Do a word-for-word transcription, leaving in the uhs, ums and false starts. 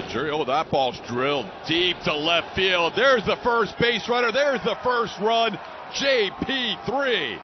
Sure. Oh, that ball's drilled deep to left field. There's the first base runner. There's the first run. J P three.